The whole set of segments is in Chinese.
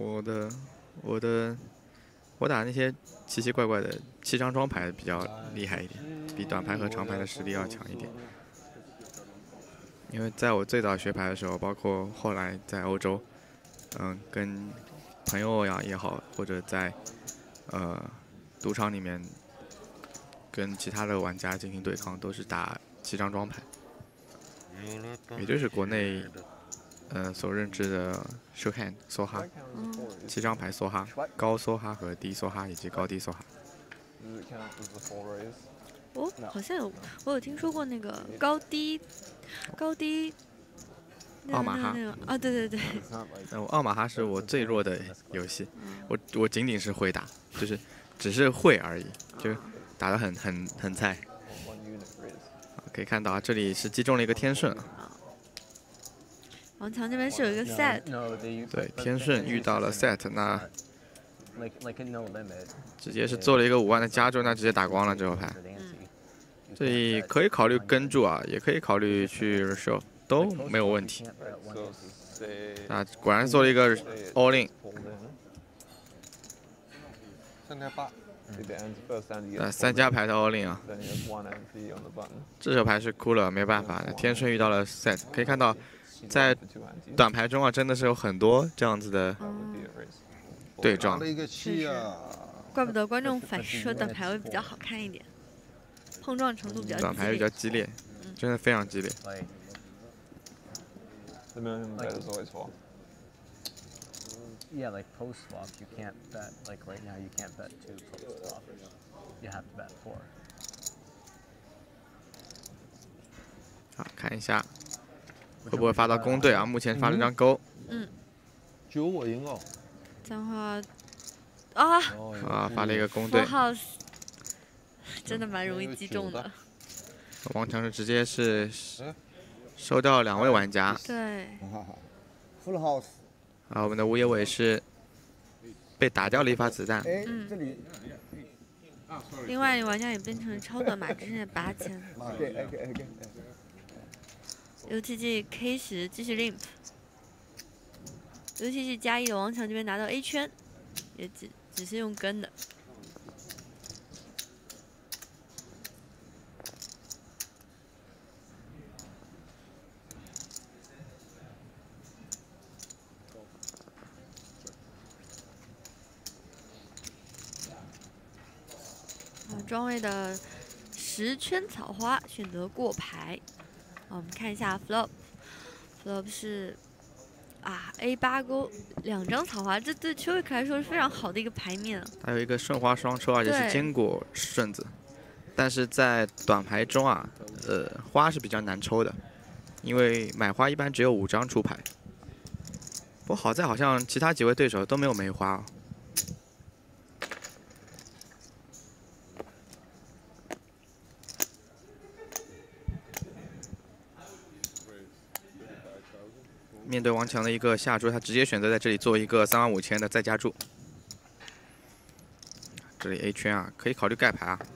我打那些奇奇怪怪的7张庄牌比较厉害一点，比短牌和长牌的实力要强一点。因为在我最早学牌的时候，包括后来在欧洲，跟朋友呀也好，或者在赌场里面跟其他的玩家进行对抗，都是打7张庄牌，也就是国内所认知的 show hand 梭哈，7张牌梭哈，高梭哈和低梭哈以及高低梭哈。 哦，好像我有听说过那个高低。 奥马哈啊，对。 奥马哈是我最弱的游戏，我仅仅是会打，就是只是会而已，就打得很菜。可以看到啊，这里是击中了一个天顺。 王强这边是有一个 set， 对，天顺遇到了 set， 那直接是做了一个5万的加注，那直接打光了这手牌。这里可以考虑跟注啊，也可以考虑去 show， 都没有问题。啊，果然做了一个 all in。3家牌的 all in 啊，这手牌是哭了，没办法，天顺遇到了 set， 可以看到，在短牌中啊，真的是有很多这样子的对撞。 怪不得观众反映说短牌会比较好看一点，碰撞程度比较激烈。 短牌比较激烈，真的非常激烈。 Yeah, like post flop, you can't bet. Like right now, you can't bet 2 post flop. You have to bet 4. 好，看一下会不会发到公队啊？目前发了张勾。 9我赢了。 这样的话啊，发了一个公队。 House 真的蛮容易击中的。 王强是直接是收掉2位玩家。 对。 Full house。 啊，我们的吴野伟是被打掉了一发子弹。 这里。 另外，玩家也变成了超短码，只剩下8000。UTG K10继续 limp。UTG 加1的王强这边拿到 A 圈，也只是用跟的。庄位的10圈草花选择过牌。我们看一下 flop 是A8勾2张草花，这对丘维克来说是非常好的一个牌面。 还有一个顺花双抽，而且是坚果顺子。但是在短牌中啊，花是比较难抽的，因为买花一般只有5张出牌。不过好在好像其他几位对手都没有梅花。面对王强的一个下注，他直接选择在这里做一个35000的再加注。这里 A 圈啊，可以考虑盖牌啊，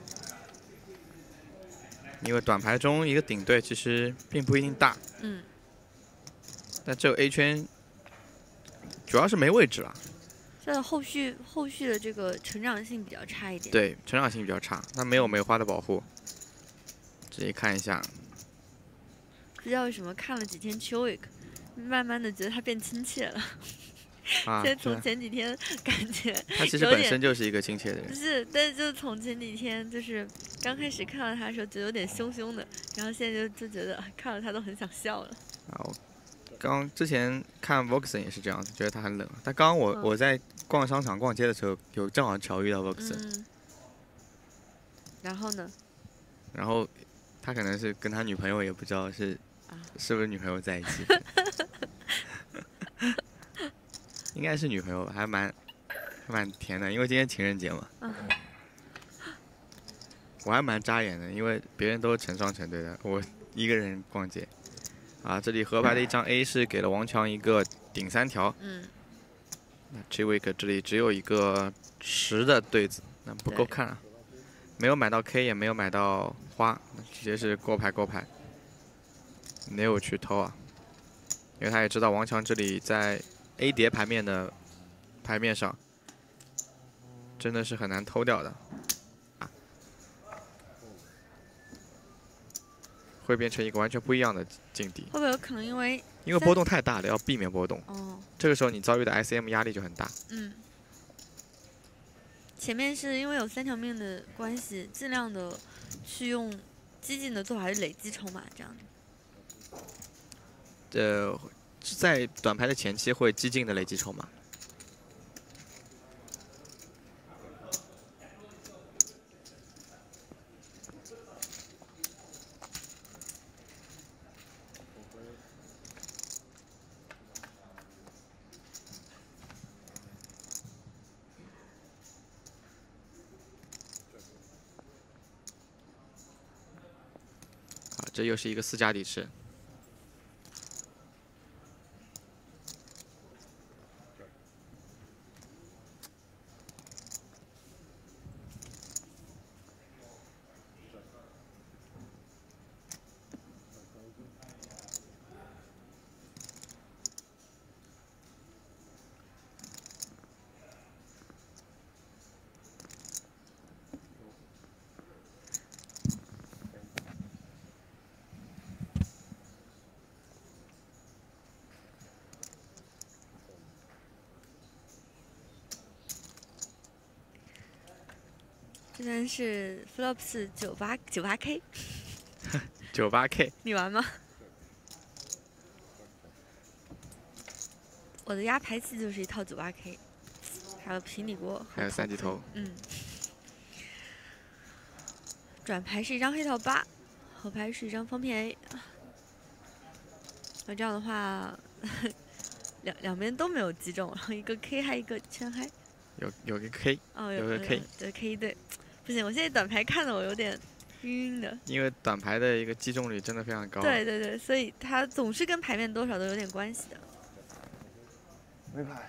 因为短牌中一个顶对其实并不一定大。但这个 A 圈主要是没位置了。 这后续的这个成长性比较差一点。 对，成长性比较差，它没有梅花的保护。直接看一下。 不知道为什么看了几天丘维克。慢慢的觉得他变亲切了，先从前几天感觉他其实本身就是一个亲切的人， 不是，但是就从前几天就是刚开始看到他的时候觉得有点凶凶的，然后现在就觉得看到他都很想笑了。 之前看 Voxen 也是这样子，觉得他很冷。但刚刚我在逛商场逛街的时候，有正好巧遇到 Voxen。 然后呢？ 然后他可能是跟他女朋友也不知道是不是女朋友在一起。应该是女朋友吧，还蛮甜的，因为今天情人节嘛。我还蛮扎眼的，因为别人都成双成对的，我一个人逛街。这里河牌的一张 A 是给了王强一个顶3条。那 Chwick 这里只有一个10的对子，那不够看啊，没有买到 K， 也没有买到花，直接是过牌。没有去偷啊，因为他也知道王强这里在 A 叠牌面的牌面上，真的是很难偷掉的，会变成一个完全不一样的境地。 会不会有可能因为波动太大了，要避免波动。 哦， 这个时候你遭遇的 SM 压力就很大。 嗯，前面是因为有3条命的关系，尽量的去用激进的做法，还是累积筹码这样的。 在短牌的前期会激进的累积筹码。这又是一个4家底池。 这边是 flop 是98K， 98K， 你玩吗？我的压牌器就是一套98K， 还有平底锅， 还有3级头。 嗯。转牌是一张黑桃8，后牌是一张方片 A。那这样的话，两边都没有击中，然后一个 K 还一个圈嗨。 有个 K， 哦， 有个 K， 对 K 对，不行，我现在短牌看的我有点晕的。 因为短牌的一个击中率真的非常高。 对对对，所以它总是跟牌面多少都有点关系的。 没牌。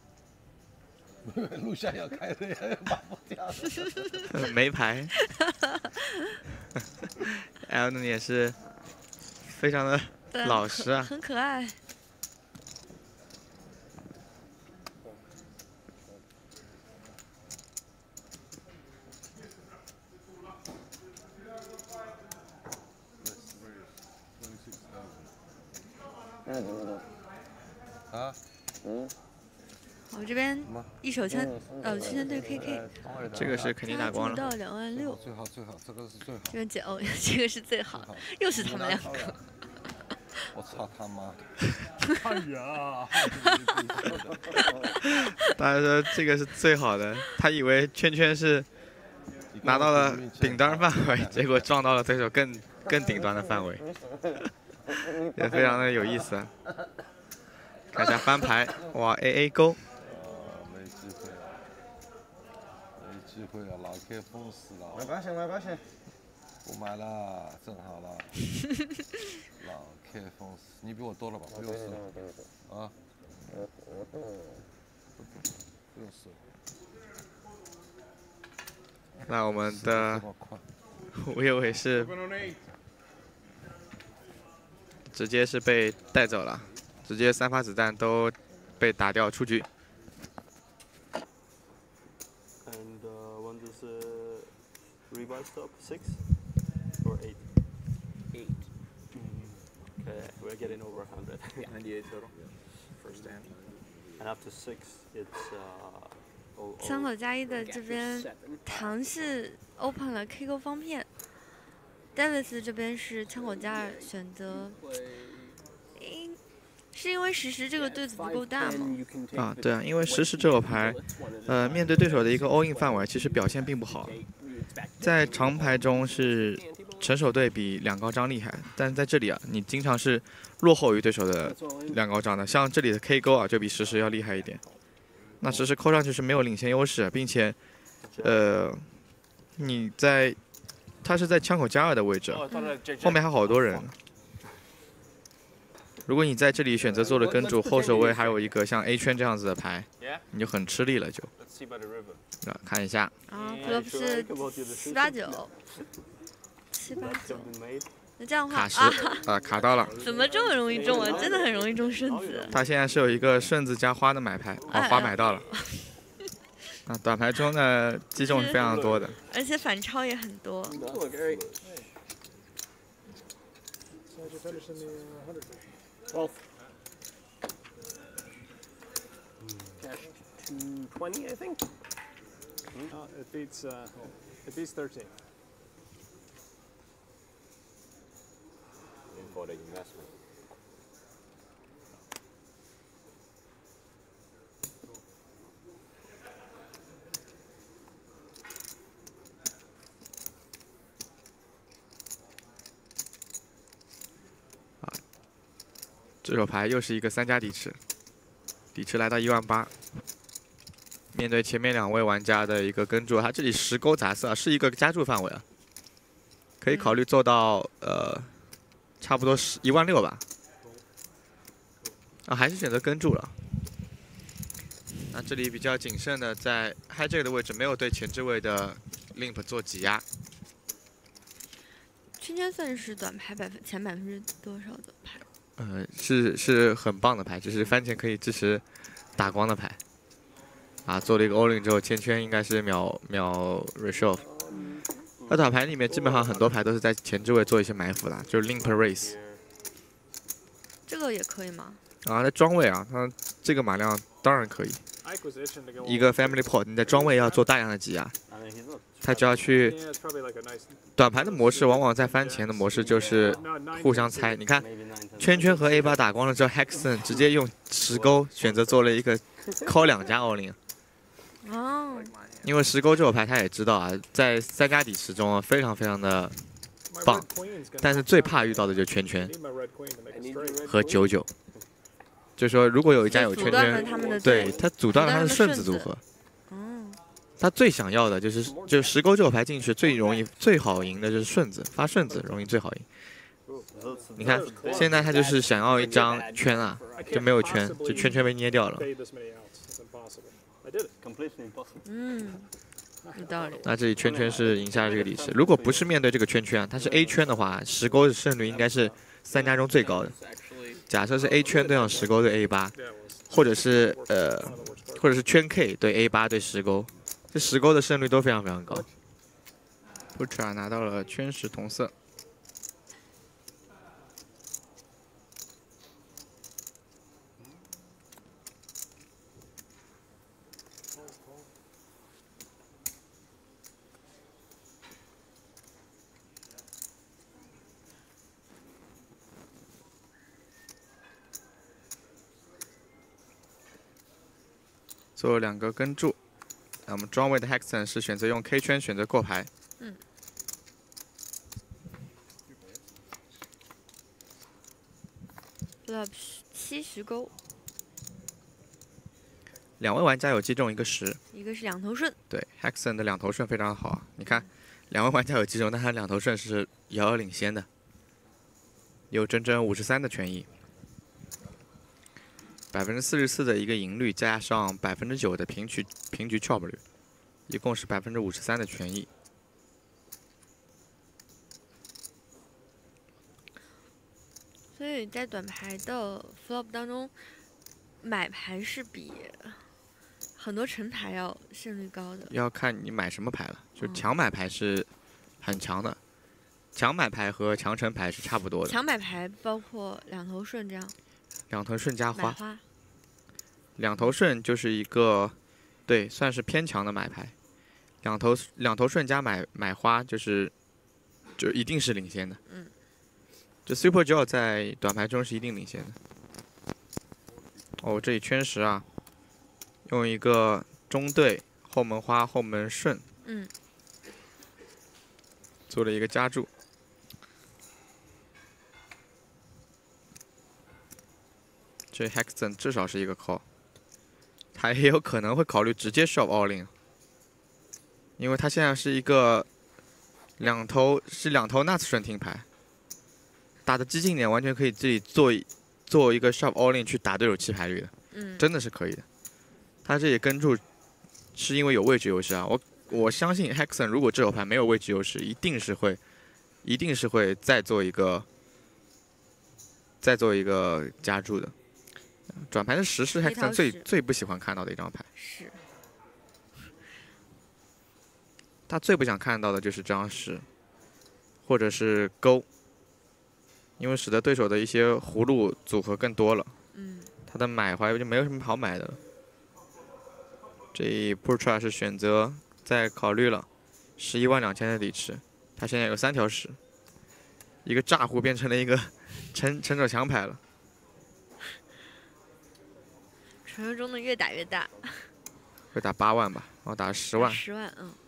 录像要开的，把不掉。 没牌。L 呢也是非常的老实啊， 很可爱。 啊？ 我这边一手圈，圈圈对 KK， 这个是肯定打光了。 到26000。 最好，这个是最好。 这边姐哦，这个是最好，又是他们2个。 我操他妈！ 哎呀！ 大家说这个是最好的，他以为圈圈是拿到了顶端范围，结果撞到了对手更顶端的范围，也非常的有意思。看一下翻牌，哇 AA 勾。 没机会了，没机会了，老 K 封死了。 没关系，没关系。 不买了，正好了。老 K 封死，你比我多了吧？不用死了。啊？不用死了。 那我们的吴业伟是直接是被带走了，直接3发子弹都被打掉出局。 And one is revive stop 6 or 8? 8. Okay, we're getting over 100. 98 total. First hand. And after 6, it's 枪口加1的这边，唐是 open 了 K 勾方片 ，Davis 这边是枪口加2选择，是因为实这个对子不够大吗？ 啊，对啊，因为实这手牌，面对对手的一个 all in 范围，其实表现并不好。在长牌中是成手对比2高张厉害，但是在这里啊，你经常是落后于对手的2高张的。像这里的 K 勾啊，就比实要厉害一点。那实扣上去是没有领先优势，并且，他是在枪口加2的位置，后面还好多人。如果你在这里选择做了跟主，后手位还有一个像 A 圈这样子的牌，你就很吃力了就。看一下。 啊，flop是789，789。 那这样的话卡什卡到了。 怎么这么容易中啊？真的很容易中顺子。 他现在是有一个顺子加花的买牌，花买到了。啊，短牌中的击中是非常多的， 而且反超也很多。 12. Cash 220, I think. It beats 13. For the investment. 这手牌又是一个3加底池，底池来到18000。面对前面2位玩家的一个跟注，他这里10勾杂色是一个加注范围啊，可以考虑做到差不多16000吧。啊，还是选择跟注了。那这里比较谨慎的在 hijack 的位置没有对前置位的 limp 做挤压。 圈圈算是短牌前%多少的牌？ 是很棒的牌，就是番茄可以支持打光的牌。啊，做了一个 all in 之后，圈圈应该是秒 reshove。那短牌里面基本上很多牌都是在前置位做一些埋伏的，就是 limp race。 这个也可以吗？ 啊，在庄位啊，它这个码量当然可以。一个 family pot， 你在庄位要做大量的挤压，它就要去。短牌的模式往往在番前的模式就是互相猜。你看，圈圈和 A8打光了之后 ，Hexen 直接用10勾选择做了一个 call 2加 all in。 哦。 因为10勾这手牌他也知道啊，在3加底池中非常非常的棒，但是最怕遇到的就是圈圈和99。就是说，如果有一家有圈圈，对他阻断了他的顺子组合。他最想要的就是10勾这手牌进去最好赢的就是顺子，发顺子容易最好赢。你看，现在他就是想要一张圈啊，就没有圈，就圈圈被捏掉了。 有道理。 那这里圈圈是赢下了这个底池。如果不是面对这个圈圈啊，它是 A 圈的话，10勾的胜率应该是3家中最高的。假设是 A 圈对上10勾对 A8，或者是圈 K 对 A8对10勾，这10勾的胜率都非常非常高。Putra 拿到了圈10同色。做了2个跟注，那我们庄位的 Hexen 是选择用 K 圈选择过牌。 flop 70勾。 2位玩家有击中一个10， 一个是2头顺。 对 ，Hexen 的2头顺非常好啊！你看，2位玩家有击中，但他2头顺是遥遥领先的，有整整53的权益。44%的一个赢率，加上9%的平局 chop 率，一共是53%的权益。 所以在短牌的 flop 当中，买牌是比很多成牌要胜率高的。 要看你买什么牌了，就强买牌是很强的，强买牌和强成牌是差不多的。 强买牌包括2头顺这样。 2头顺加花。 买花。 2头顺就是一个，对，算是偏强的买牌。两头顺加买花就一定是领先的。就 Super Joe 在短牌中是一定领先的。哦，这里圈10啊，用一个中对后门花后门顺，做了一个加注。这 Hexen 至少是一个 call。他也有可能会考虑直接 shove all in， 因为他现在是一个两头 nuts 顺听牌，打的激进点，完全可以自己做一个 shove all in 去打对手弃牌率的，真的是可以的。他这里跟注是因为有位置优势啊，我相信 Hexen 如果这手牌没有位置优势，一定是会一定是会再做一个加注的。转牌的10是黑桃 Hexton 10 最不喜欢看到的一张牌， 是他最不想看到的就是这张10，或者是勾，因为使得对手的一些葫芦组合更多了。 嗯， 他的买回来就没有什么好买的了。这一 Putra 是选择在考虑了112000的底池，他现在有3条10，一个炸胡变成了一个撑着强牌了。 传说中的越打越大， 会打8万吧，然后打10万， 10万，嗯，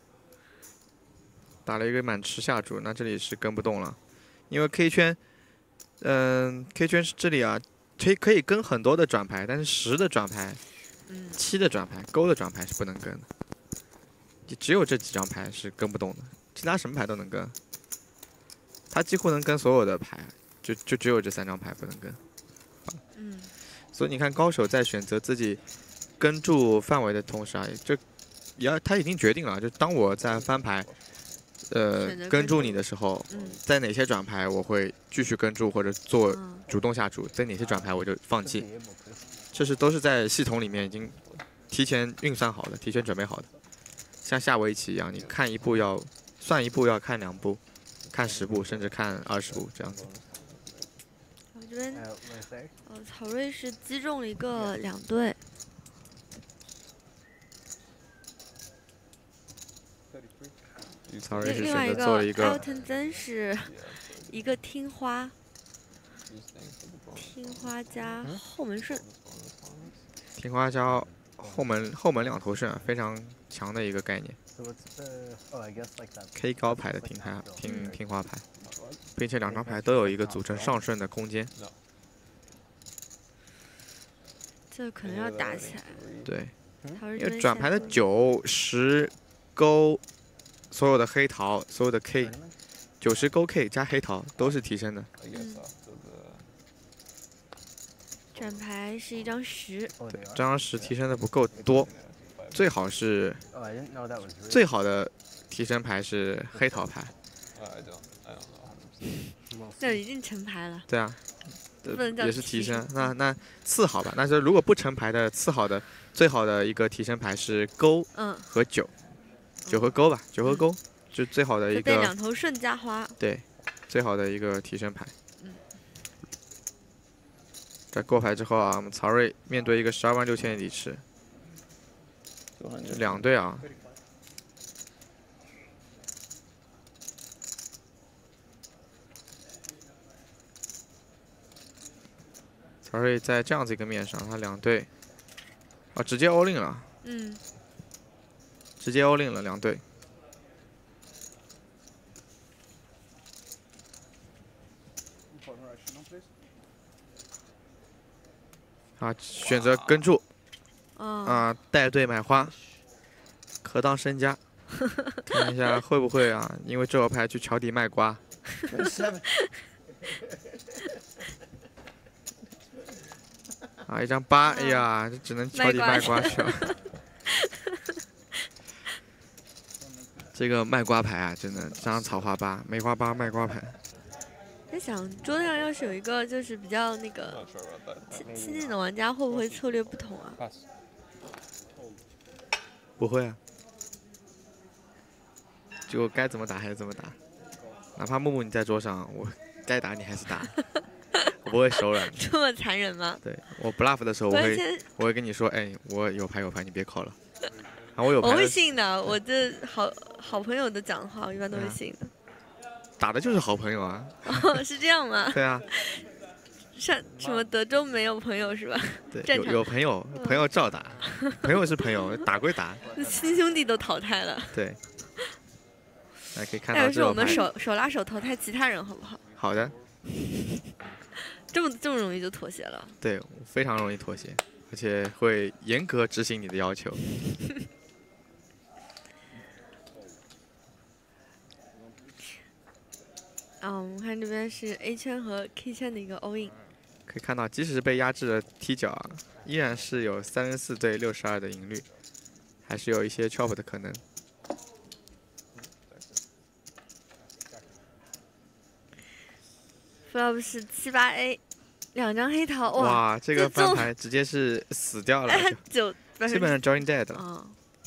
打了一个满池下注，那这里是跟不动了，因为 K 圈，K 圈是这里啊，可以跟很多的转牌，但是10的转牌、7的转牌、勾的转牌是不能跟的，只有这几张牌是跟不动的，其他什么牌都能跟，他几乎能跟所有的牌，就只有这3张牌不能跟。所以你看，高手在选择自己跟注范围的同时啊，他已经决定了，就当我在翻牌，跟注你的时候，在哪些转牌我会继续跟注或者做主动下注，在哪些转牌我就放弃，这都是在系统里面已经提前运算好的、提前准备好的，像下围棋一样，你看一步要算一步要看2步，看10步甚至看20步这样子。 这边曹睿是击中了一个2对， 曹睿是另外选择做了一个 Elton 曾是一个听花加后门顺， 听花加后门2头顺，非常强的一个概念。K 高牌的听花牌，并且2张牌都有一个组成上顺的空间。 这可能要打起来。 对， 因因为转牌的9、10勾，所有的黑桃，所有的 K， 90勾 K 加黑桃都是提升的。 转牌是一张10， 对，这张10提升的不够多，最好是最好的提升牌是黑桃牌。 那已经成牌了。 对啊，也是提升。 升那次好吧，那就如果不成牌的次好的最好的一个提升牌是勾和9，9和勾吧，9和勾就最好的一个。 对，2头顺加花。 对，最好的一个提升牌。在过牌之后啊，我们曹睿面对一个126000的底池，2对啊。曹睿在这样子一个面上，他2对，啊，直接 all in 了。直接 all in 了2对。啊，选择跟注，带队买花，可当身家，看一下会不会啊？因为这手牌去桥底卖瓜。啊，一张8，哎呀，这只能桥底卖瓜去了。这个卖瓜牌啊，真的，这张草花8，梅花8卖瓜牌。 在想桌上要是有一个就是比较那个亲近的玩家，会不会策略不同啊？ 不会啊，就该怎么打还是怎么打，哪怕木木你在桌上，我该打你还是打，我不会手软。 这么残忍吗？ 对，我 bluff 的时候我会跟你说，哎，我有牌，你别靠了。啊，我会信的，我这好朋友的讲话，我一般都会信的。 打的就是好朋友啊。 哦，是这样吗？ 对啊。 像什么德州没有朋友是吧？ 对，有朋友，朋友照打，朋友是朋友，打归打。 亲兄弟都淘汰了。 对。大家可以看到这种牌。 但是我们手拉手淘汰其他人，好不好？ 好的。 这么容易就妥协了？ 对，非常容易妥协，而且会严格执行你的要求。 我们看这边是 A 圈和 K 圈的一个 all in。 可以看到，即使是被压制的踢脚啊，依然是有34对62的赢率，还是有一些 chop 的可能。 flop 是7-8A，两张黑桃， 哇，这个这翻牌直接是死掉了， 就基本上 join dead 了。 嗯，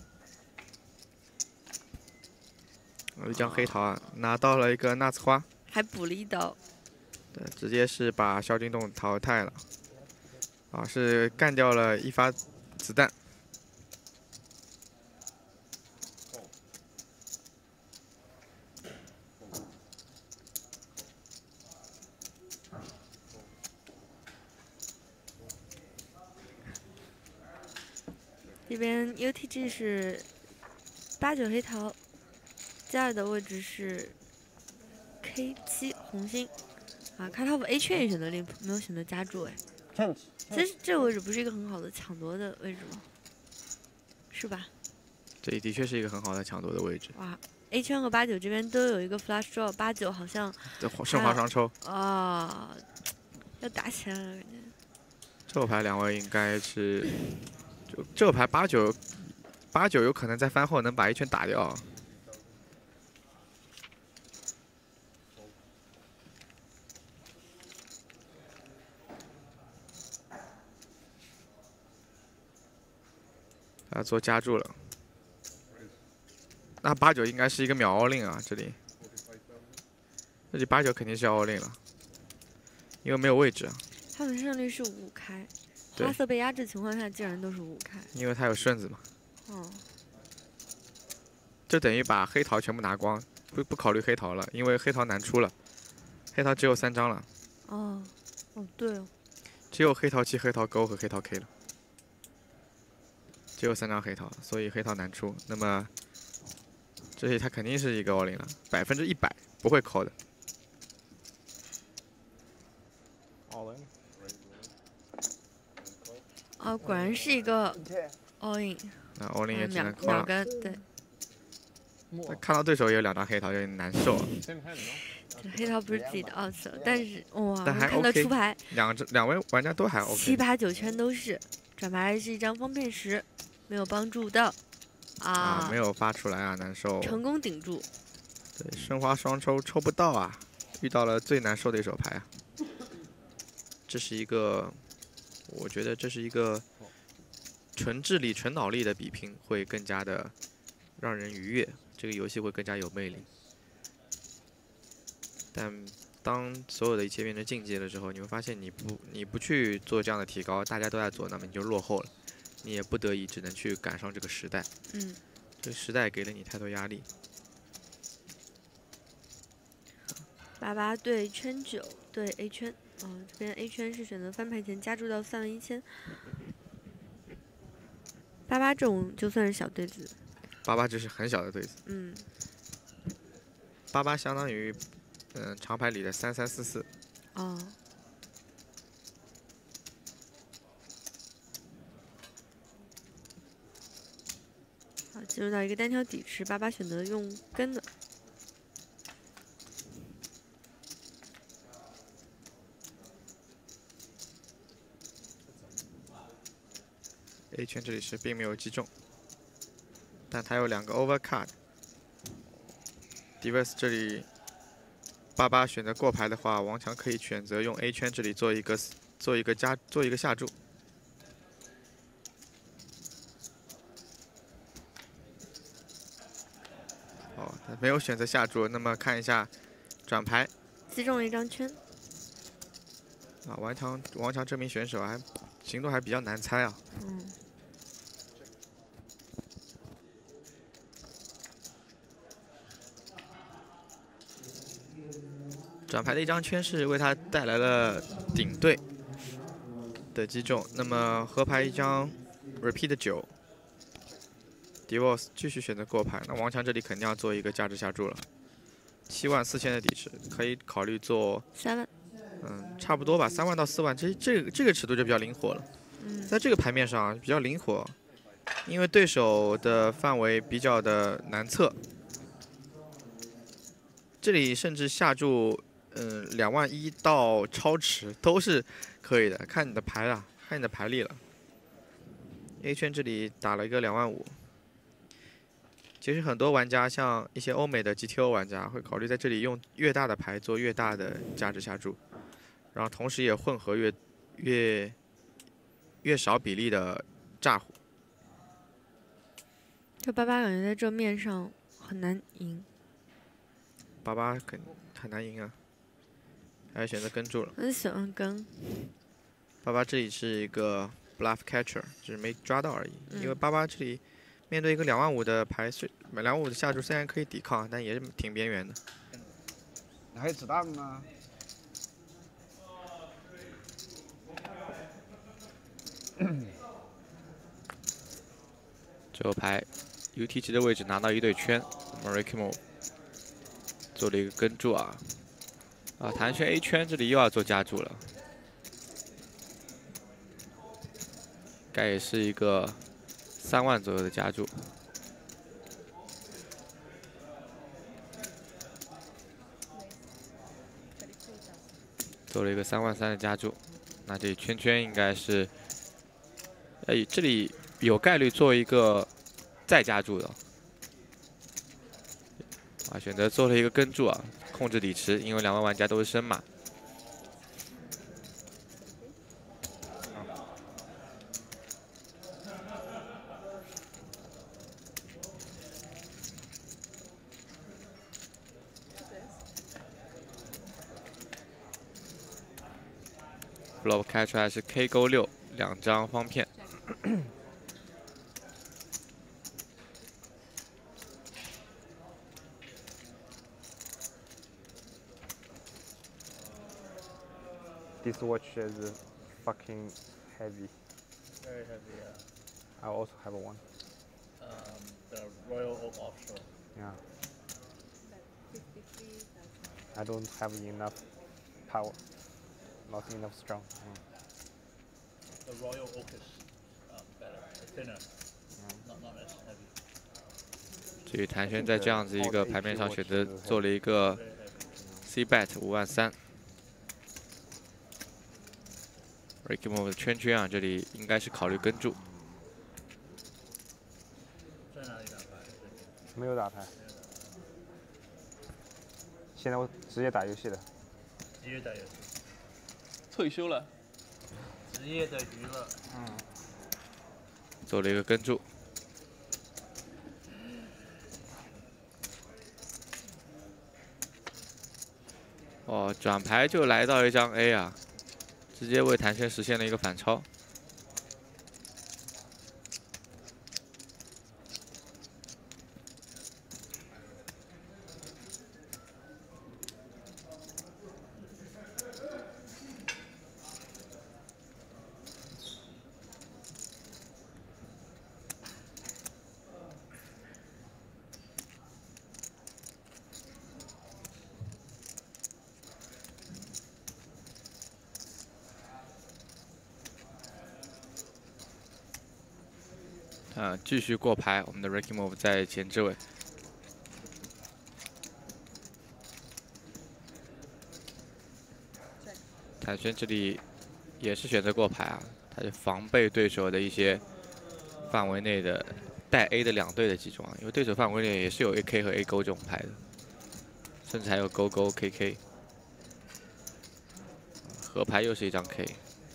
有一张黑桃啊，拿到了一个纳兹花， 还补了一刀。 对，直接是把萧金洞淘汰了。啊，是干掉了一发子弹。 这边 UTG 是8-9黑桃，加尔的位置是 K7红心。啊，看他 A 圈也选择limp，没有选择加注哎。其实这个位置不是一个很好的抢夺的位置吗？是吧？ 这的确是一个很好的抢夺的位置。 哇 ，A 圈和8-9这边都有一个 flush draw，8-9好像圣华双抽啊，要打起来了感觉。 这牌两位应该是，就这牌8-9有可能在翻后能把一圈打掉。他做加注了，那8-9应该是一个秒 all in 啊，这里8-9肯定是要 all in 了，因为没有位置啊。 他们胜率是5开， 对花色被压制情况下竟然都是5开。 因为他有顺子嘛。 哦。 就等于把黑桃全部拿光，不考虑黑桃了，因为黑桃难出了，黑桃只有3张了。 哦，哦对哦。 只有黑桃7、黑桃勾和黑桃 K 了。只有3张黑桃，所以黑桃难出。那么，这里他肯定是一个 all in 了，100%不会扣的。 All in。 哦，果然是一个 all in。 那 all in 也只能扣了。 两个对。 看到对手也有2张黑桃，有点难受。 黑桃不是自己的 out 了，但是哇， 但还看到 OK 出牌， 两位玩家都还 OK。 7、8、9圈都是，转牌是一张方片10，没有帮助到。啊， 没有发出来啊，难受。 成功顶住。 对，申花双抽抽不到啊，遇到了最难受的一手牌啊。这是一个，我觉得这是一个纯智力、纯脑力的比拼，会更加的让人愉悦，这个游戏会更加有魅力。但当所有的一切变成竞技了之后，你会发现你不去做这样的提高，大家都在做，那么你就落后了。你也不得已只能去赶上这个时代。 嗯， 这个时代给了你太多压力。 88对圈9对 A 圈，这边 A 圈是选择翻牌前加注到31000。88这种就算是小对子。 88只是很小的对子。 嗯。 88相当于，长牌里的3344。 哦。好，进入到一个单挑底池，88选择用跟的。 A 圈这里是并没有击中，但他有2个 overcard。Diverse 这里88选择过牌的话，王强可以选择用 A 圈这里做一个下注。他没有选择下注，那么看一下转牌， 击中了一张圈。 王强这名选手行动还比较难猜啊。 嗯。 转牌的一张圈是为他带来了顶对的击中，那么合牌一张 repeat 9。Divorce 继续选择过牌，那王强这里肯定要做一个价值下注了，74000的底池，可以考虑做 3万。 差不多吧，3万到4万，这个尺度就比较灵活了。在这个牌面上比较灵活，因为对手的范围比较的难测，这里甚至下注2万1到超池都是可以的，看你的牌了，看你的牌力了。A 圈这里打了一个2万5。其实很多玩家，像一些欧美的 GTO 玩家，会考虑在这里用越大的牌做越大的价值下注。 然后同时也混合越少比例的炸胡。 这88感觉在这面上很难赢。 88很难赢啊，还是选择跟住了。 很喜欢跟。 88这里是一个 bluff catcher， 只是没抓到而已。因为88这里面对一个25000的牌，25000的下注虽然可以抵抗，但也是挺边缘的。 你还有子弹吗？ 最后牌 UTG 的位置拿到一对圈，我们 Rakimov 做了一个跟注啊，弹圈 A 圈这里又要做加注了，该也是一个3万左右的加注。做了一个3万3的加注，那这里圈圈应该是，这里有概率做一个再加注的，选择做了一个跟注啊，控制底池，因为2位玩家都是深马。flop 开出来是 K 勾6，2张方片。 This watch is fucking heavy. Very heavy, yeah. I also have one. The Royal Oak Offshore. Yeah. I don't have enough power. Not enough strong. The Royal Oak is better, thinner, not as heavy. 至于谭轩在这样子一个牌面上选择做了一个 C bet 5万3。Rakimov 的圈圈啊，这里应该是考虑跟注。 在哪里打牌？ 没有打牌。现在我直接打游戏了。 职业打游戏。 退休了。 职业的娱乐。 做了一个跟注。转牌就来到一张 A 啊，直接为谭轩实现了一个反超。继续过牌，我们的 Rakimov 在前置位。谭轩这里也是选择过牌啊，他就防备对手的一些范围内的带 A 的2对的集中啊，因为对手范围内也是有 AK 和 A 勾这种牌的，甚至还有勾勾 KK， 合牌又是一张 K。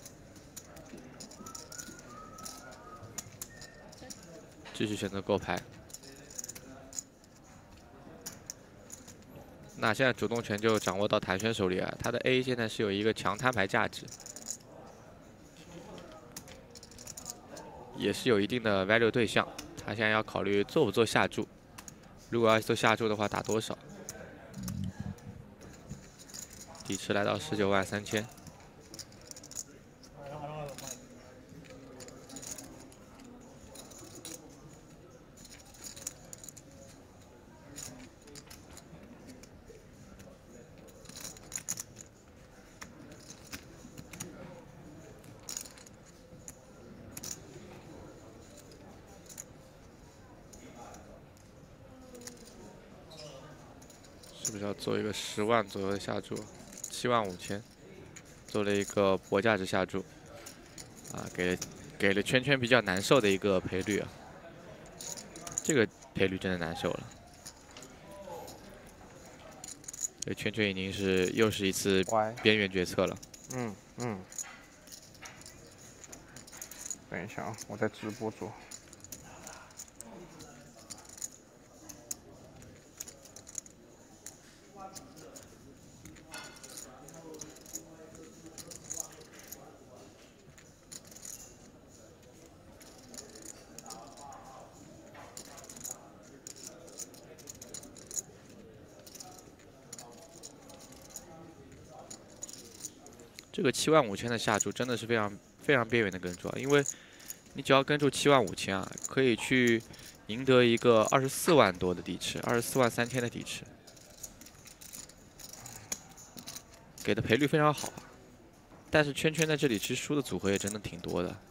继续选择过牌。那现在主动权就掌握到谭轩手里啊，他的 A 现在是有一个强摊牌价值，也是有一定的 value 对象。他现在要考虑做不做下注，如果要做下注的话，打多少？底池来到19万3000。是不是要做一个10万左右的下注？7万5000，做了一个博价值下注，给了圈圈比较难受的一个赔率啊，这个赔率真的难受了。这圈圈已经是又是一次边缘决策了。 等一下啊，我在直播做。 这个75000的下注真的是非常边缘的跟注啊，因为你只要跟注75000啊，可以去赢得一个24万多的底池，24万3000的底池，给的赔率非常好啊。但是圈圈在这里其实输的组合也真的挺多的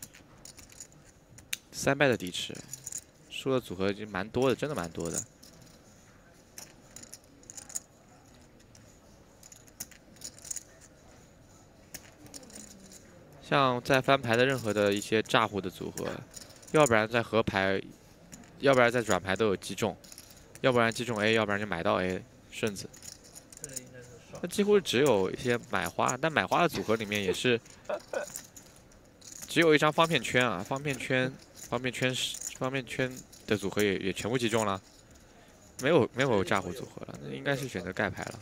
，3败的底池，输的组合已经蛮多的，真的蛮多的。 像在翻牌的任何的一些炸胡的组合，要不然在合牌，要不然在转牌都有击中，要不然击中 A， 要不然就买到 A 顺子。那几乎只有一些买花，但买花的组合里面也是只有一张方片圈啊，方片圈的组合也全部击中了，没有炸胡组合了，那应该是选择盖牌了。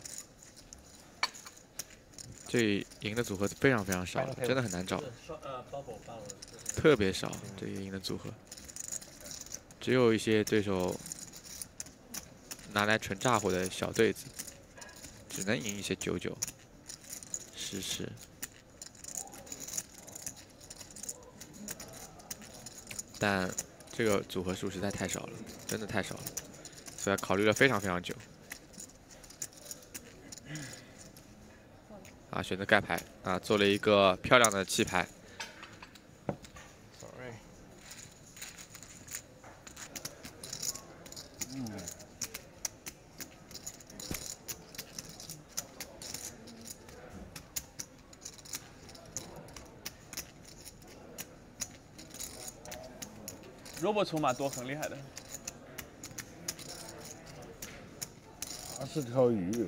这赢的组合非常少了，真的很难找，特别少。这个赢的组合，只有一些对手拿来纯炸胡的小对子，只能赢一些99、10，但这个组合数实在太少了，真的太少了，所以考虑了非常久。 啊，选择盖牌啊，做了一个漂亮的弃牌。 Sorry。 Robo 筹码多很厉害的。 他是条鱼。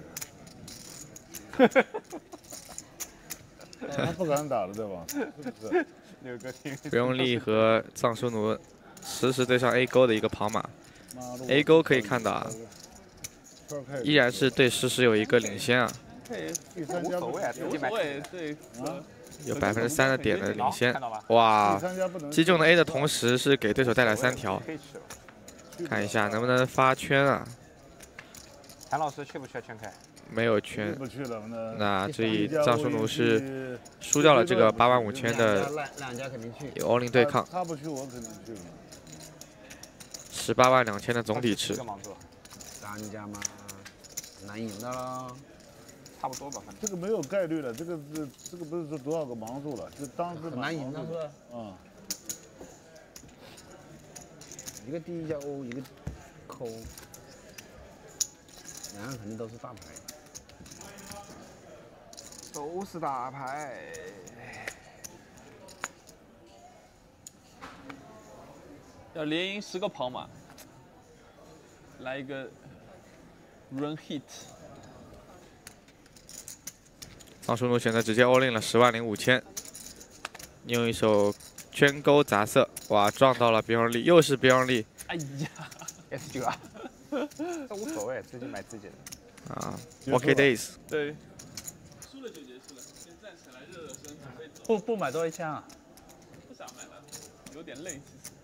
他不敢打了，对吧？是不是？ 六哥听。 不用力和藏书奴实时对上 A 勾的一个跑马 ，A 勾可以看到啊，依然是对实时有一个领先啊。 无所谓啊， 无所谓，对。 有3%的点的领先，哇！击中了 A 的同时是给对手带来3条，看一下能不能发圈啊？ 谭老师去不去圈开？ 没有圈， 不去了。 那这里藏书奴是输掉了这个85000的有 all in 对抗。 他不去，我肯定去。 18万2000的总底池。 3家嘛，难赢的喽。 差不多吧，反正。 这个没有概率了，这个不是说多少个盲注了，就当是很难赢的是吧？ 嗯。 一个第一家 O， 一个抠，两个肯定都是大牌。 都是大牌， 要连赢10个跑马，来一个 run hit。 藏书奴选择直接 all in 了10万05千，用一手圈勾杂色，哇，撞到了别用力，又是别用力。 哎呀 ，S9啊，这无所谓，自己买自己的。 啊 ，OK days。 对。 输了就结束了，先站起来热身，准备走。 不买多一枪啊？ 不想买了，有点累，其实。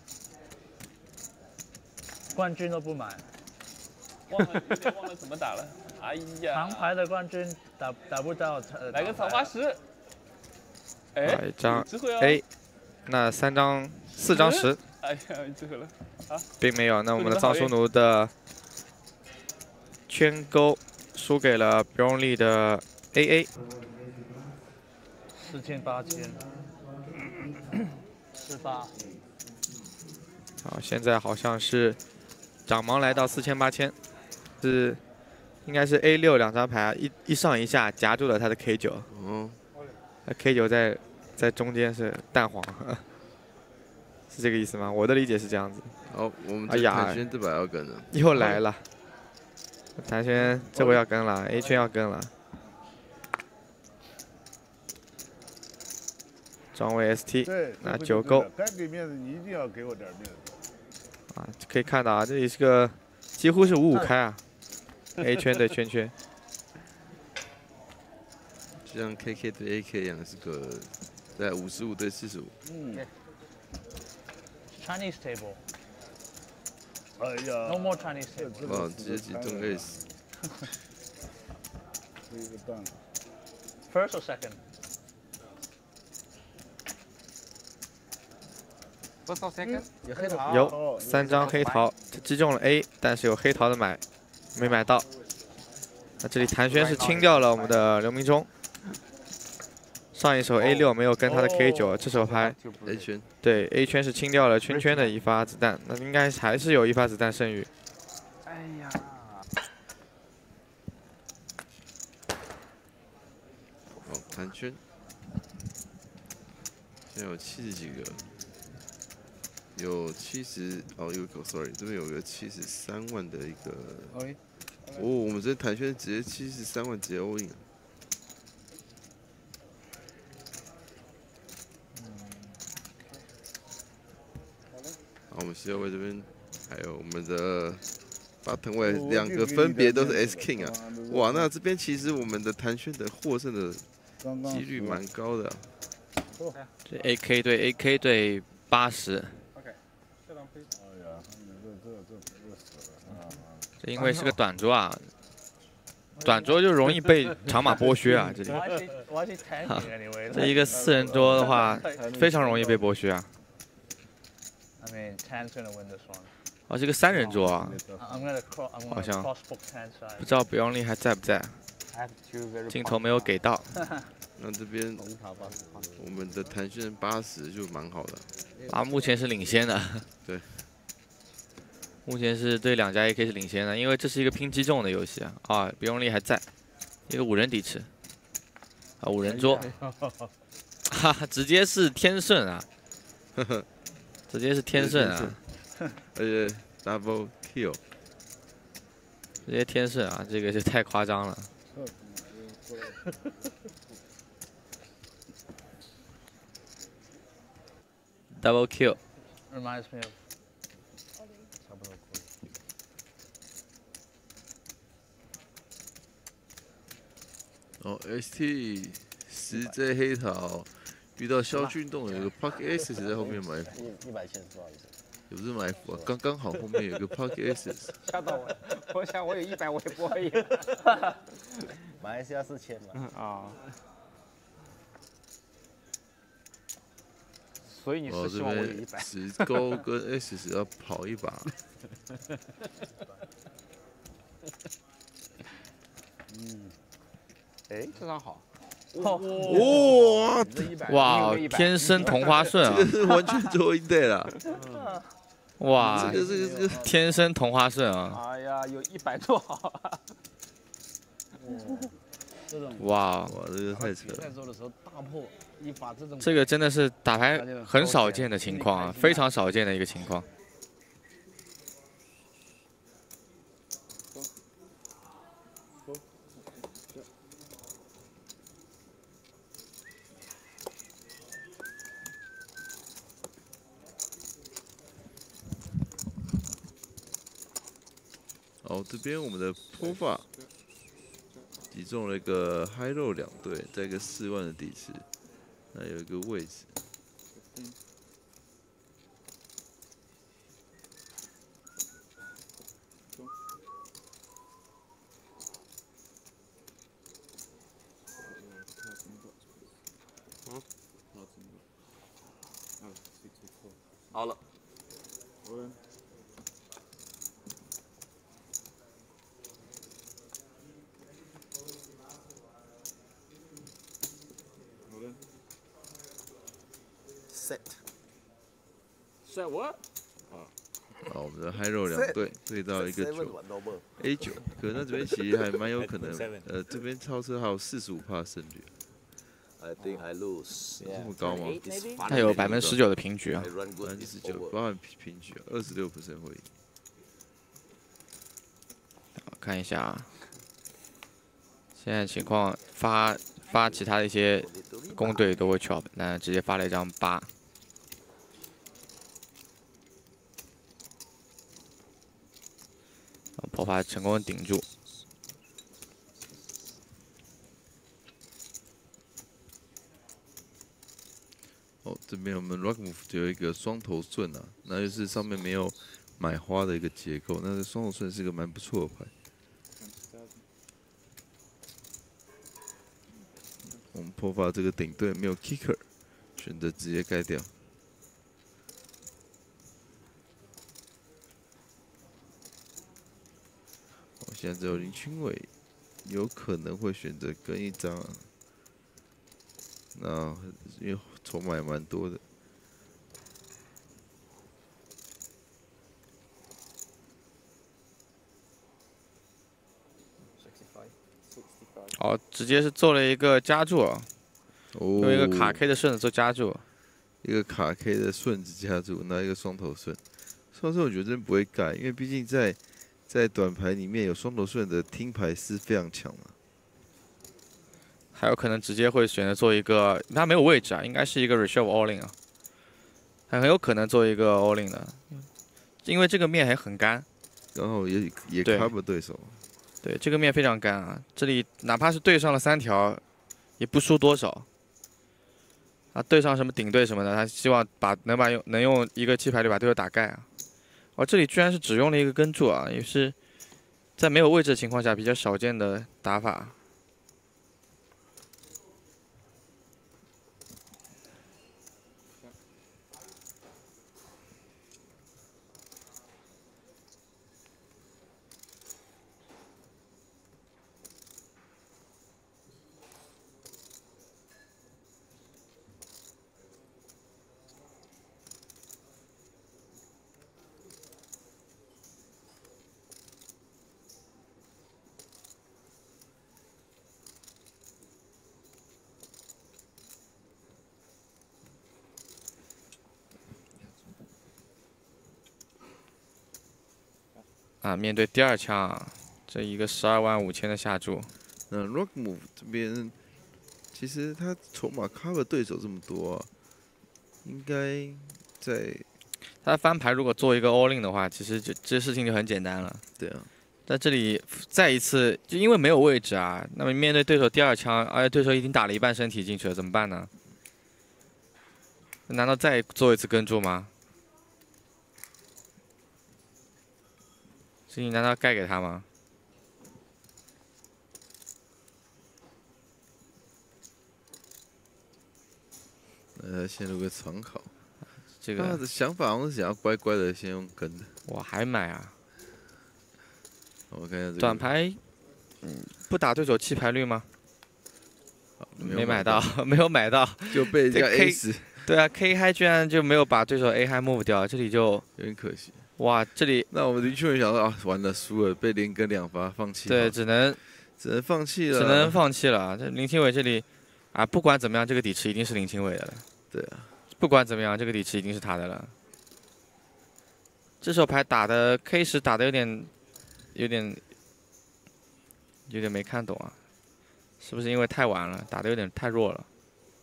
冠军都不买， 有点忘了怎么打了。哎呀， 长牌的冠军打不到。 来个草花石。哎， 一张智慧哦 A， 那4张10。 哎呀，智慧了啊！ 并没有，那我们的藏书奴的圈勾输给了别用力的。 AA 4800，18。 好，现在好像是掌盲来到4800，是应该是 A6 2张牌一上一下夹住了他的 K9。 嗯， 那 K9 在中间是蛋黄，是这个意思吗？我的理解是这样子。 好，我们这谭轩这把要跟了， 又来了，谭轩这回要跟了 ，A 圈要跟了。 庄卫 ST 对， 拿这 9勾该给面子你一定要给我点面子。 啊，可以看到啊，这里是个几乎是5-5开啊，A 圈对圈圈。 就像 KK 对 AK 一样，是个在55对45。 Chinese table. 哎呀 No more Chinese table. 哇，直接击中 S。 是一个蛋。 First or second? First or second？有黑桃。 有3张黑桃，击中了 A， 但是有黑桃的没买到。那这里谭轩是清掉了我们的刘明忠。上一手 A6没有跟他的 K9，这手牌 A 圈。 对 A 圈是清掉了圈圈的1发子弹，那应该还是有1发子弹剩余。 哎呀。 哦，谭圈，现在有70几个，有70哦，有个 sorry， 这边有个73万的一个。哦，我们这谭圈直接73万直接 all in 了。好，我们西右位这边还有我们的。 button 位2个分别都是 S King 啊，哇，那这边其实我们的谭轩的获胜的几率蛮高的、啊。 这 AK 对 AK 对80。这因为是个短桌啊，短桌就容易被长马剥削啊，这里。这一个4人桌的话，非常容易被剥削啊。 I mean, Tan's gonna win this one. 哦，这个3人桌啊，好像不知道不用力还在不在，镜头没有给到。 那这边我们的谭轩80就蛮好的啊，目前是领先的。 对， 目前是对2家 AK 是领先的，因为这是一个拼击中的游戏啊。啊，不用力还在，一个5人底池啊，5人桌，哈哈，直接是天顺啊，直接是天顺啊。 而且 double kill， 直接天顺啊，这个就太夸张了。double kill。 Reminds me of. 哦 ，ST 10J 黑桃遇到萧俊栋有个 Park S 在后面埋伏 170，不好意思。 也不是埋伏啊，刚好后面有个 Park S。 吓到我，我想我有100我也不会。马来西亚4000嘛。 啊。所以你是希望我有100。 10勾跟 S 要跑一把。 哎，这张好。 哇！天生同花顺啊！ 这个是完全做一对了。 哇！ 这个天生同花顺啊！ 哎呀，有100多好啊！ 哇！ 哇，这个太扯了。 这个真的是打牌很少见的情况啊，非常少见的一个情况。 哦，这边我们的脱发击中了一个 High Low 2队，在一个4万的底池，那有一个位置。 好了。 Set what？ 好，我们的 High Roll 2队对到一个9 A9，可是那这边其实还蛮有可能，这边超车还有45%胜率。 I think I lose。 这么高吗？ 它有19%的平局啊 ，19%包含平局，26%会赢。 看一下啊，现在情况发其他的一些公队都会 chop， 那直接发了一张8。破发成功顶住。 哦，这边我们 Rock Move 有一个双头顺啊，那就是上面没有买花的一个结构，那这双头顺是个蛮不错的牌。我们破发这个顶队没有 kicker， 选择直接盖掉。我现在只有林清伟，有可能会选择跟一张啊。那因为筹码也蛮多的。 哦，直接是做了一个加注啊， 哦， 用一个卡 K 的顺子做加注， 一个卡 K 的顺子加注，拿一个双头顺。双头顺我觉得真不会盖，因为毕竟在短牌里面有双头顺的听牌是非常强的。 还有可能直接会选择做一个，他没有位置啊，应该是一个 reshove all in 啊，很有可能做一个 all in 的，因为这个面还很干， 然后也 cover 对手。 对，这个面非常干啊，这里哪怕是对上了3条，也不输多少。啊，对上什么顶对什么的，他希望能用一个7牌率把对手打盖啊。哦，这里居然是只用了一个跟注啊，也是在没有位置的情况下比较少见的打法。啊，面对第2枪，这一个12万5千的下注。 那 Rock Move 这边，其实他筹码 cover 对手这么多、啊，应该在他翻牌如果做一个 all in 的话，其实这事情就很简单了。 对啊， 在这里再一次，就因为没有位置啊，那么面对对手第2枪，而且对手已经打了一半身体进去了，怎么办呢？难道再做一次跟注吗？这你难道盖给他吗？ 陷入个长考。 这个他的想法好像是想要乖乖的先用跟的。 我还买啊！ 我看一下这个短牌，不打对手7牌率吗？没买到，没有买到， 就被人家 A 死。 对啊 ，K 嗨居然就没有把对手 A 嗨 move 掉，这里就有点可惜。 哇，这里那我们林秋远想到啊，完了输了，被连跟2发放弃。 对，只能放弃了， 只能放弃了。这林清伟这里啊，不管怎么样，这个底池一定是林清伟的了。 对啊， 不管怎么样，这个底池一定是他的了。这手牌打的 K10打的有点没看懂啊，是不是因为太晚了，打的有点太弱了？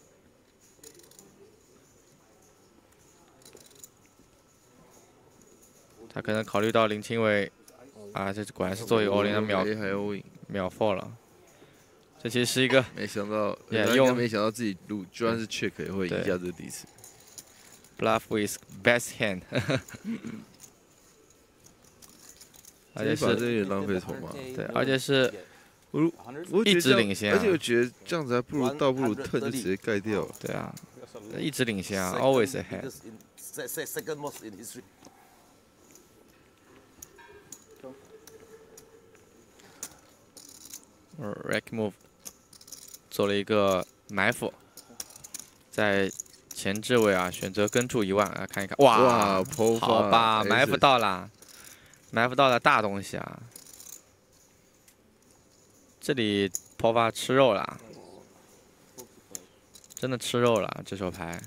他可能考虑到林清伟啊，这果然是做一个 all in 的秒 4了。这其实是一个没想到，没想到自己路居然是 check 也会赢下这个底池。 Bluff with best hand 而且是这有点浪费筹码。 对，而且是我一直领先、啊， 而且我觉得这样子还不如turn 就直接盖掉了。 对啊，一直领先啊 ，always ahead。Rack move 做了一个埋伏，在前置位啊，选择跟注1万啊，看一看，哇，好吧，埋伏到了，埋伏到了大东西啊！这里破发吃肉了，真的吃肉了，这手牌。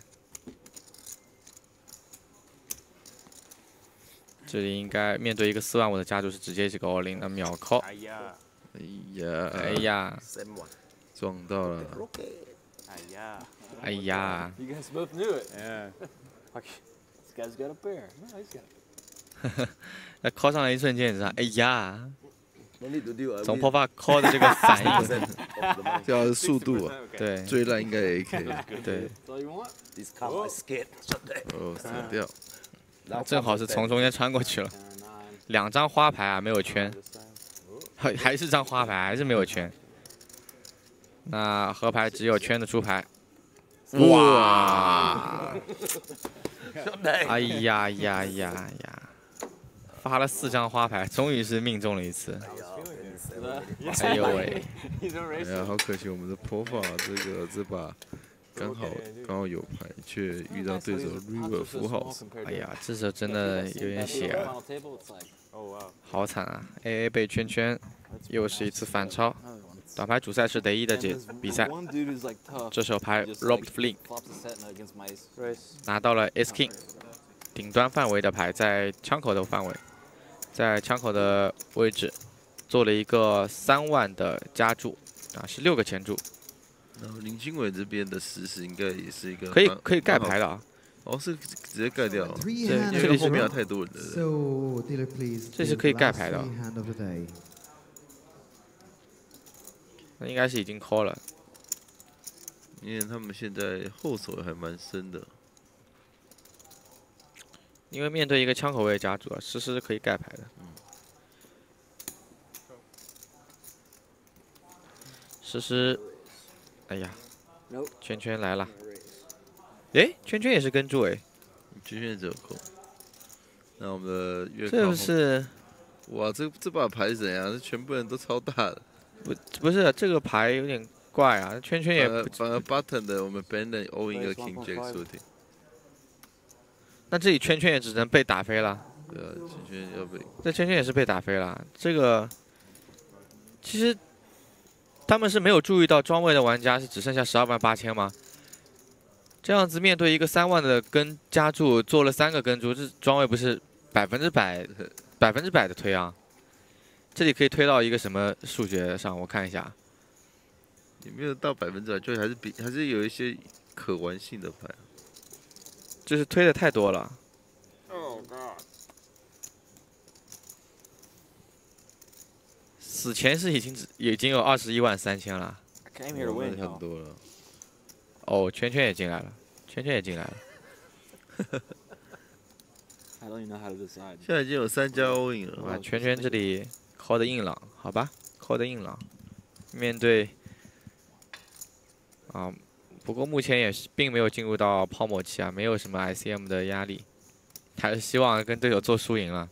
这里应该面对一个4万5的加注是直接这个 all in 的秒 call。哎呀， 撞到了。 哎呀， You guys both knew it. Yeah. Like, this guy's got a pair. No, he's got. 那敲上来一瞬间，你知道，哎呀， No need to do. 从破发敲的这个反应， 这要是速度啊， 对最烂应该也可以。 对， That's all you want? This car is scared. 哦，死掉。 正好是从中间穿过去了。2张花牌啊，没有圈，还是张花牌，还是没有圈。那河牌只有圈的出牌。哇！哎呀呀呀呀！发了4张花牌，终于是命中了一次。哎呦喂！ 哎呀，好可惜，我们的破法这把刚好有牌，却遇到对手 River 符号。 哎呀，这手真的有点血啊！好惨啊 ！AA 被圈圈，又是一次反超。短牌主赛是唯一的比赛，这手牌 Rob Flynn 拿到了 S King， 顶端范围的牌在枪口的范围，在枪口的位置做了一个3万的加注啊，是6个前注。 然后林经纬这边的实时应该也是一个可以盖牌的啊。 哦，是直接盖掉了。 对，这里是后面有太多人了。 这是可以盖牌的。那应该是已经 call 了， 因为他们现在后手还蛮深的。 因为面对一个枪口位加注啊，实时是可以盖牌的。实时，哎呀，圈圈来了。诶，圈圈也是跟注诶， 圈圈只有扣。那我们的月这不是？ 哇，这把牌是怎样？这全部人都超大的。 不是这个牌有点怪啊，圈圈也反而 button 的我们 Brandon all 一个 King Jack shooting。 那这里圈圈也只能被打飞了。 对啊，圈圈要被。 这圈圈也是被打飞了。这个其实他们是没有注意到庄位的玩家是只剩下12万8千吗？这样子面对一个3万的跟加注做了3个跟注，这庄位不是100%的推啊？这里可以推到一个什么数学上？我看一下， 也没有到100%，就还是有一些可玩性的牌。 就是推的太多了。 Oh God！ 死前是已经有21万3千了。 Came here to win， 很多了。 哦，圈圈也进来了，圈圈也进来了。 I don't even know how to decide。 现在已经有3家 all in 了。 哇，圈圈这里 call 的硬朗，好吧 ，call 的硬朗。面对啊，不过目前也是并没有进入到泡沫期啊，没有什么 ICM 的压力，还是希望跟队友做输赢了。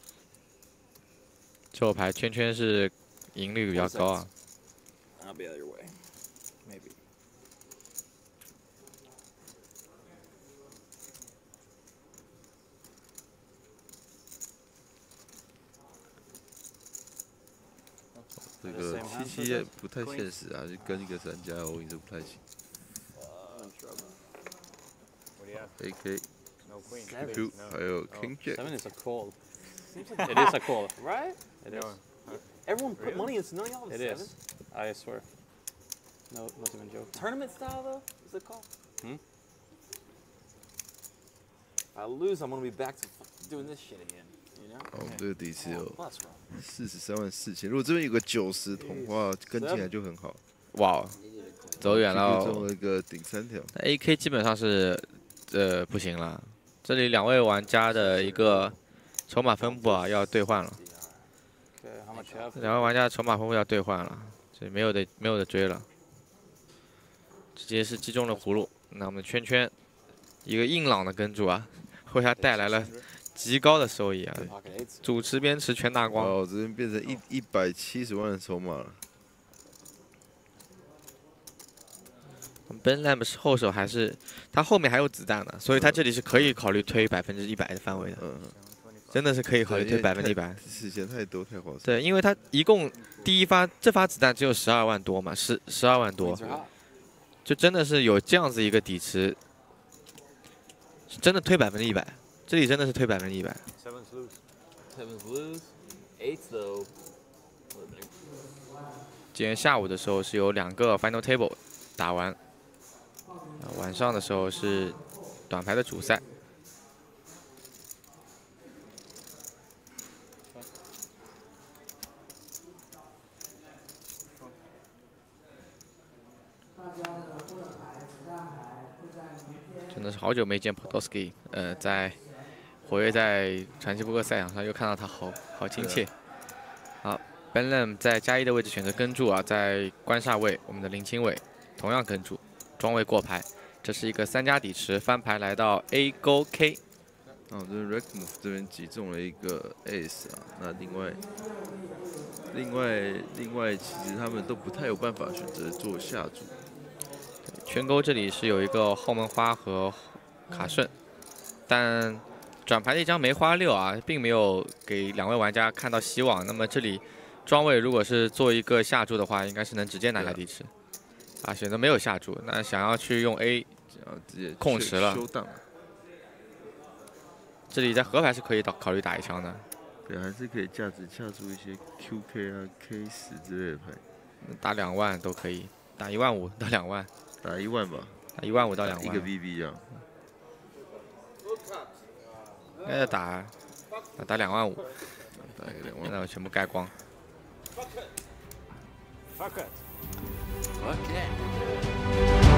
这手牌圈圈是赢率比较高啊。 I'll be out your way. Maybe. 这个77不太现实啊，就跟一个3家 all in 就不太行。AK。Q 还有 King Jack。 7 is a call. It is a call, right? It is. Everyone put money into none of y'all. It is. I swear. No, not even joking. Tournament style though, is it called? Hmm. If I lose, I'm gonna be back to doing this shit again. You know? 哦，这个底是有43万4千，如果这边有个90桶的话，跟进来就很好。 哇，走远了。 中了一个顶3条。 AK 基本上是不行了，这里2位玩家的一个筹码分布啊要兑换了。2位玩家的筹码分布要兑换了，所以没有的追了，直接是击中了葫芦。那我们圈圈一个硬朗的跟注啊，为他带来了极高的收益啊！主持边持全打光。 哦，这边变成170万的筹码了。 Ben Lamb 是后手还是他后面还有子弹的，所以他这里是可以考虑推100%的范围的。真的是可以考虑推100%。 时间太多太划算。 对，因为他一共这发子弹只有12万多嘛，12万多，就真的是有这样子一个底池，是真的推100%，这里真的是推100%。 Seven's lose. Eighth though. 今天下午的时候是有2个 Final Table 打完， 晚上的时候是短牌的主赛。真的是好久没见 Podolsky， 在活跃在传奇扑克赛场上，又看到他好亲切。好 ，Ben Lam 在加一的位置选择跟注啊，在官煞位，我们的林清伟同样跟注，庄位过牌，这是一个3家底池，翻牌来到 A 勾 K。 哦，这 Rekmov 这边击中了一个 Ace 啊，那另外，其实他们都不太有办法选择做下注。 圈勾这里是有一个后门花和卡顺，但转牌的一张梅花6啊，并没有给2位玩家看到希望。那么这里庄位如果是做一个下注的话，应该是能直接拿下底池。啊，选择没有下注，那想要去用 A， 直接控池了。这里在河牌是可以考虑打一枪的。 对，还是可以价值下注一些 QK 啊、K10之类的牌。 打2万都可以，打15000到2万。 打1万吧， 打15000到2万。 一个 VB 啊。 应该打25000， 打一个2万， 那我全部盖光。 Fuck it. Fuck it.